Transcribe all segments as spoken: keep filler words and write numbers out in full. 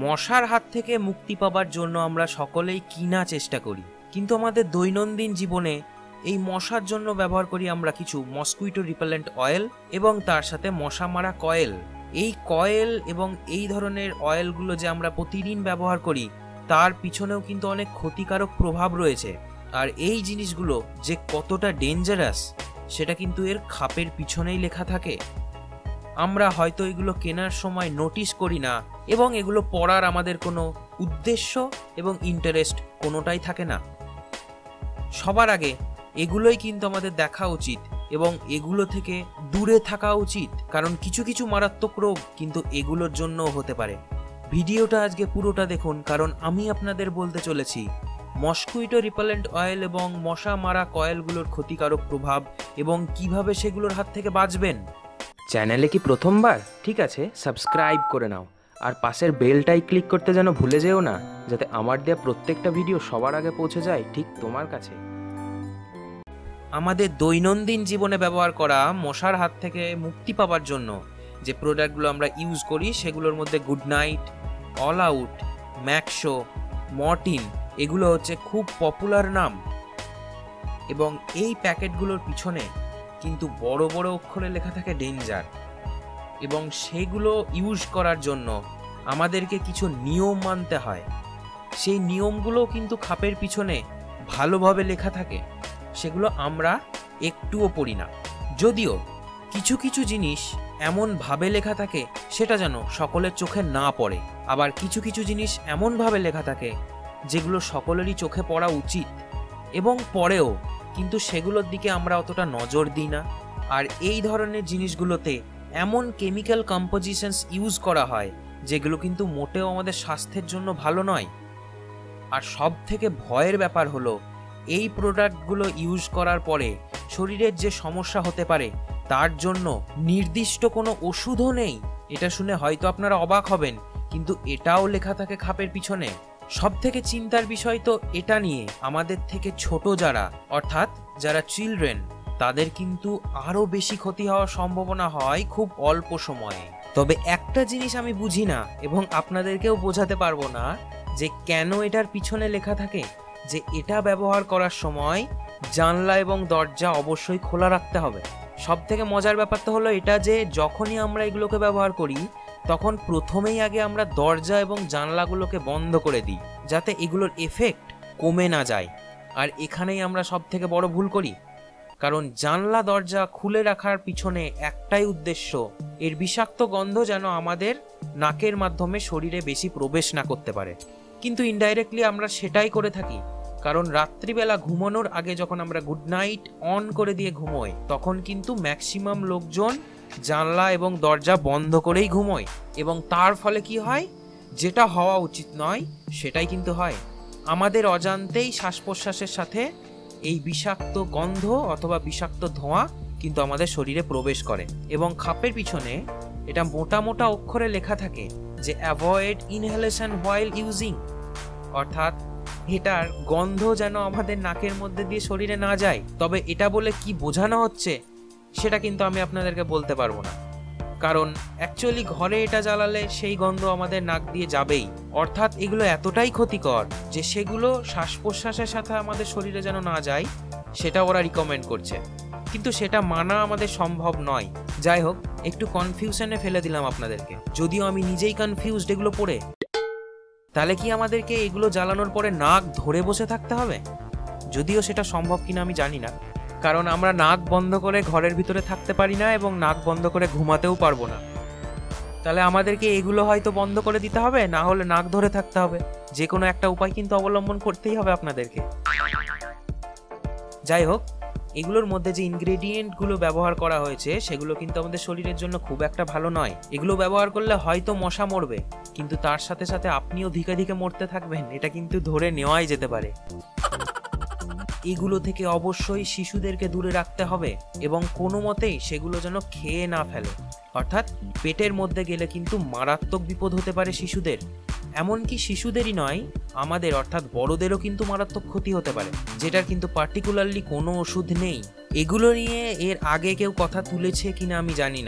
মশার হাত থেকে মুক্তি পাবার জন্য আমরা সকলেই কিনা চেষ্টা করি, কিন্তু আমাদের দৈনন্দিন জীবনে এই মশার জন্য ব্যবহার করি আমরা কিছু মসকুইটো রিপেলেন্ট অয়েল এবং তার সাথে মশা মারা কয়েল। এই কয়েল এবং এই ধরনের অয়েলগুলো যে আমরা প্রতিদিন ব্যবহার করি তার পিছনেও কিন্তু অনেক ক্ষতিকারক প্রভাব রয়েছে। আর এই জিনিসগুলো যে কতটা ডেঞ্জারাস সেটা কিন্তু এর খাপের পিছনেই লেখা থাকে। আমরা হয়তো এগুলো কেনার সময় নোটিশ করি না এবং এগুলো পড়ার আমাদের কোনো উদ্দেশ্য এবং ইন্টারেস্ট কোনোটাই থাকে না। সবার আগে এগুলোই কিন্তু আমাদের দেখা উচিত এবং এগুলো থেকে দূরে থাকা উচিত, কারণ কিছু কিছু মারাত্মক রোগ কিন্তু এগুলোর জন্যও হতে পারে। ভিডিওটা আজকে পুরোটা দেখুন, কারণ আমি আপনাদের বলতে চলেছি মসকুইটো রিপেলেন্ট অয়েল এবং মশা মারা কয়েলগুলোর ক্ষতিকারক প্রভাব এবং কিভাবে সেগুলোর হাত থেকে বাঁচবেন। চ্যানেলে কি প্রথমবার? ঠিক আছে, সাবস্ক্রাইব করে নাও আর পাশের বেলটাই ক্লিক করতে যেন ভুলে যেও না, যাতে আমার দেওয়া প্রত্যেকটা ভিডিও সবার আগে পৌঁছে যায় ঠিক তোমার কাছে। আমাদের দৈনন্দিন জীবনে ব্যবহার করা মশার হাত থেকে মুক্তি পাওয়ার জন্য যে প্রোডাক্টগুলো আমরা ইউজ করি সেগুলোর মধ্যে Good Knight, All Out, Maxo, Mortein এগুলো হচ্ছে খুব পপুলার নাম। এবং এই প্যাকেটগুলোর পিছনে কিন্তু বড় বড় অক্ষরে লেখা থাকে ডেঞ্জার, এবং সেগুলো ইউজ করার জন্য আমাদেরকে কিছু নিয়ম মানতে হয়। সেই নিয়মগুলো কিন্তু খাপের পিছনে ভালোভাবে লেখা থাকে, সেগুলো আমরা একটুও পড়ি না। যদিও কিছু কিছু জিনিস এমনভাবে লেখা থাকে সেটা যেন সকলের চোখে না পড়ে, আবার কিছু কিছু জিনিস এমনভাবে লেখা থাকে যেগুলো সকলেরই চোখে পড়া উচিত এবং পড়েও, কিন্তু সেগুলোর দিকে আমরা অতটা নজর দিই না। আর এই ধরনের জিনিসগুলোতে এমন কেমিক্যাল কম্পোজিশনস ইউজ করা হয় যেগুলো কিন্তু মোটেও আমাদের স্বাস্থ্যের জন্য ভালো নয়। আর সব থেকে ভয়ের ব্যাপার হলো এই প্রোডাক্টগুলো ইউজ করার পরে শরীরের যে সমস্যা হতে পারে তার জন্য নির্দিষ্ট কোনো ওষুধও নেই। এটা শুনে হয়তো আপনারা অবাক হবেন, কিন্তু এটাও লেখা থাকে খাপের পিছনে। সব থেকে চিন্তার বিষয় তো এটা নিয়ে আমাদের থেকে ছোট যারা, অর্থাৎ যারা চিলড্রেন, তাদের কিন্তু আরও বেশি ক্ষতি হওয়ার সম্ভাবনা হয় খুব অল্প সময়ে। তবে একটা জিনিস আমি বুঝি না এবং আপনাদেরকেও বোঝাতে পারবো না যে কেন এটার পিছনে লেখা থাকে যে এটা ব্যবহার করার সময় জানলা এবং দরজা অবশ্যই খোলা রাখতে হবে। সব থেকে মজার ব্যাপারটা হলো এটা যে যখনই আমরা এগুলোকে ব্যবহার করি তখন প্রথমেই আগে আমরা দরজা এবং জানলাগুলোকে বন্ধ করে দিই যাতে এগুলোর এফেক্ট কমে না যায়। আর এখানেই আমরা সব থেকে বড় ভুল করি, কারণ জানলা দরজা খুলে রাখার পিছনে একটাই উদ্দেশ্য, এর বিষাক্ত গন্ধ যেন আমাদের নাকের মাধ্যমে শরীরে বেশি প্রবেশ না করতে পারে। কিন্তু ইনডাইরেক্টলি আমরা সেটাই করে থাকি, কারণ রাত্রিবেলা ঘুমানোর আগে যখন আমরা গুড নাইট অন করে দিয়ে ঘুমোই তখন কিন্তু ম্যাক্সিমাম লোকজন জানলা এবং দরজা বন্ধ করেই ঘুমোয়, এবং তার ফলে কি হয়, যেটা হওয়া উচিত নয় সেটাই কিন্তু হয়। আমাদের অজান্তেই শ্বাস প্রশ্বাসের সাথে এই বিষাক্ত গন্ধ অথবা বিষাক্ত ধোঁয়া কিন্তু আমাদের শরীরে প্রবেশ করে। এবং খাপের পিছনে এটা মোটা মোটা অক্ষরে লেখা থাকে যে অ্যাভয়েড ইনহেলেশন হোয়াইল ইউজিং, অর্থাৎ এটার গন্ধ যেন আমাদের নাকের মধ্যে দিয়ে শরীরে না যায়। তবে এটা বলে কি বোঝানো হচ্ছে সেটা কিন্তু আমি আপনাদেরকে বলতে পারবো না, কারণ অ্যাকচুয়ালি ঘরে এটা জ্বালালে সেই গন্ধ আমাদের নাক দিয়ে যাবেই। অর্থাৎ এগুলো এতটাই ক্ষতিকর যে সেগুলো শ্বাস প্রশ্বাসের সাথে আমাদের শরীরে যেন না যায় সেটা ওরা রিকমেন্ড করছে, কিন্তু সেটা মানা আমাদের সম্ভব নয়। যাই হোক, একটু কনফিউশনে ফেলে দিলাম আপনাদেরকে, যদিও আমি নিজেই কনফিউজড এগুলো পড়ে। তাহলে কি আমাদেরকে এগুলো জ্বালানোর পরে নাক ধরে বসে থাকতে হবে? যদিও সেটা সম্ভব কিনা আমি জানি না, কারণ আমরা নাক বন্ধ করে ঘরের ভিতরে থাকতে পারি না এবং নাক বন্ধ করে ঘুমাতেও পারবো না। তাহলে আমাদেরকে এগুলো হয়তো বন্ধ করে দিতে হবে, না হলে নাক ধরে থাকতে হবে। যে কোনো একটা উপায় কিন্তু অবলম্বন করতেই হবে আপনাদেরকে। যাই হোক, এগুলোর মধ্যে যে ইনগ্রেডিয়েন্টগুলো ব্যবহার করা হয়েছে সেগুলো কিন্তু আমাদের শরীরের জন্য খুব একটা ভালো নয়। এগুলো ব্যবহার করলে হয়তো মশা মরবে, কিন্তু তার সাথে সাথে আপনিও ধিকে ধিকে মরতে থাকবেন, এটা কিন্তু ধরে নেওয়াই যেতে পারে। এগুলো থেকে অবশ্যই শিশুদেরকে দূরে রাখতে হবে এবং কোনো মতেই সেগুলো যেন খেয়ে না ফেলে, অর্থাৎ পেটের মধ্যে গেলে কিন্তু মারাত্মক বিপদ হতে পারে শিশুদের। এমনকি শিশুদেরই নয়, আমাদের অর্থাৎ বড়দেরও কিন্তু মারাত্মক ক্ষতি হতে পারে, যেটার কিন্তু পার্টিকুলারলি কোনো ওষুধ নেই। এগুলো নিয়ে এর আগে কেউ কথা তুলেছে কিনা আমি জানি না,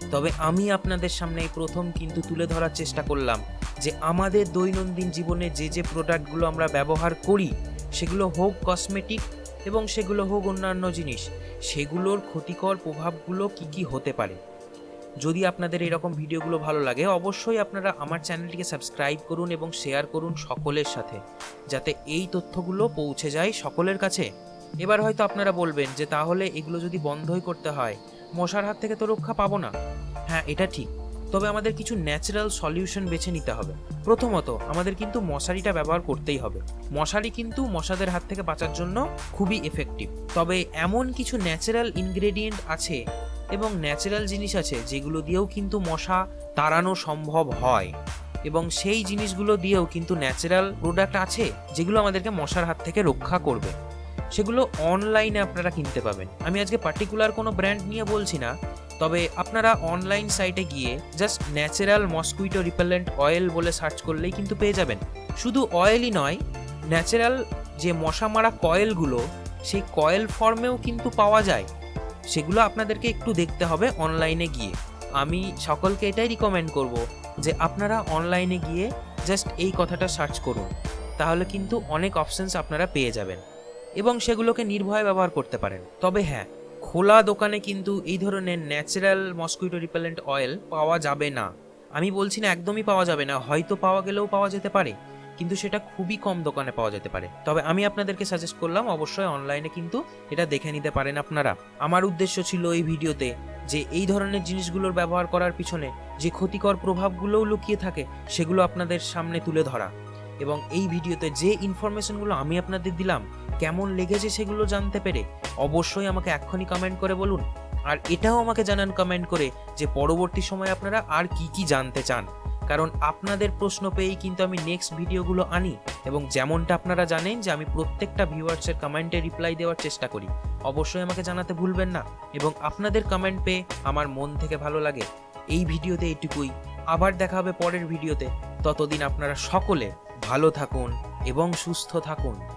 তবে আমি আপনাদের সামনে এই প্রথম কিন্তু তুলে ধরার চেষ্টা করলাম যে আমাদের দৈনন্দিন জীবনে যে যে প্রোডাক্টগুলো আমরা ব্যবহার করি, সেগুলো হোক কসমেটিক এবং সেগুলো হোক অন্যান্য জিনিস, সেগুলোর ক্ষতিকর প্রভাবগুলো কি কি হতে পারে। যদি আপনাদের এরকম ভিডিওগুলো ভালো লাগে, অবশ্যই আপনারা আমার চ্যানেলটিকে সাবস্ক্রাইব করুন এবং শেয়ার করুন সকলের সাথে, যাতে এই তথ্যগুলো পৌঁছে যায় সকলের কাছে। এবার হয়তো আপনারা বলবেন যে তাহলে এগুলো যদি বন্ধই করতে হয়, মশার হাত থেকে তো রক্ষা পাবো না। হ্যাঁ, এটা ঠিক, তবে আমাদের কিছু ন্যাচারাল সলিউশন বেছে নিতে হবে। প্রথমত আমাদের কিন্তু মশারিটা ব্যবহার করতেই হবে। মশারি কিন্তু মশাদের হাত থেকে বাঁচার জন্য খুবই এফেক্টিভ। তবে এমন কিছু ন্যাচারাল ইনগ্রেডিয়েন্ট আছে এবং ন্যাচারাল জিনিস আছে যেগুলো দিয়েও কিন্তু মশা তাড়ানো সম্ভব হয়, এবং সেই জিনিসগুলো দিয়েও কিন্তু ন্যাচারাল প্রোডাক্ট আছে যেগুলো আমাদেরকে মশার হাত থেকে রক্ষা করবে। সেগুলো অনলাইনে আপনারা কিনতে পাবেন। আমি আজকে পার্টিকুলার কোনো ব্র্যান্ড নিয়ে বলছি না, তবে আপনারা অনলাইন সাইটে গিয়ে just natural mosquito repellent oil বলে সার্চ করলেই কিন্তু পেয়ে যাবেন। শুধু অয়েলই নয়, ন্যাচারাল যে মশা মারা কয়েলগুলো, সেই কয়েল ফর্মেও কিন্তু পাওয়া যায়। সেগুলো আপনাদেরকে একটু দেখতে হবে অনলাইনে গিয়ে। আমি সকলকে এটাই রিকমেন্ড করব যে আপনারা অনলাইনে গিয়ে জাস্ট এই কথাটা সার্চ করুন, তাহলে কিন্তু অনেক অপশনস আপনারা পেয়ে যাবেন এবং সেগুলোকে নির্ভয়ে ব্যবহার করতে পারেন। তবে হ্যাঁ, খোলা দোকানে কিন্তু এই ধরনের ন্যাচারাল মসকুইটো রিপেলেন্ট অয়েল পাওয়া যাবে না। আমি বলছি না একদমই পাওয়া যাবে না, হয়তো পাওয়া গেলেও পাওয়া যেতে পারে, কিন্তু সেটা খুবই কম দোকানে পাওয়া যেতে পারে। তবে আমি আপনাদেরকে সাজেস্ট করলাম অবশ্যই অনলাইনে কিন্তু এটা দেখে নিতে পারেন আপনারা। আমার উদ্দেশ্য ছিল এই ভিডিওতে যে এই ধরনের জিনিসগুলোর ব্যবহার করার পিছনে যে ক্ষতিকর প্রভাবগুলোও লুকিয়ে থাকে সেগুলো আপনাদের সামনে তুলে ধরা, এবং এই ভিডিওতে যে ইনফরমেশনগুলো আমি আপনাদের দিলাম কেমন লেগেছে সেগুলো জানতে পেরে অবশ্যই আমাকে এক্ষুনি কমেন্ট করে বলুন। আর এটাও আমাকে জানান কমেন্ট করে যে পরবর্তী সময়ে আপনারা আর কি কি জানতে চান, কারণ আপনাদের প্রশ্ন পেয়েই কিন্তু আমি নেক্সট ভিডিওগুলো আনি, এবং যেমনটা আপনারা জানেন যে আমি প্রত্যেকটা ভিউয়ার্সের কমেন্টে রিপ্লাই দেওয়ার চেষ্টা করি। অবশ্যই আমাকে জানাতে ভুলবেন না, এবং আপনাদের কমেন্ট পেয়ে আমার মন থেকে ভালো লাগে। এই ভিডিওতে এইটুকুই, আবার দেখা হবে পরের ভিডিওতে। ততদিন আপনারা সকলে ভালো থাকুন এবং সুস্থ থাকুন।